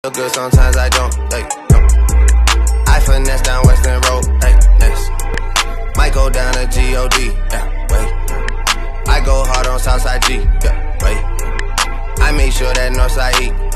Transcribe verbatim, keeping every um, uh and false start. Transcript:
feel good, sometimes I don't, like, no. I finesse down Western Road, like, next. Might go down to G O D, yeah, wait. I go hard on Southside G, yeah, wait. I make sure that Northside E,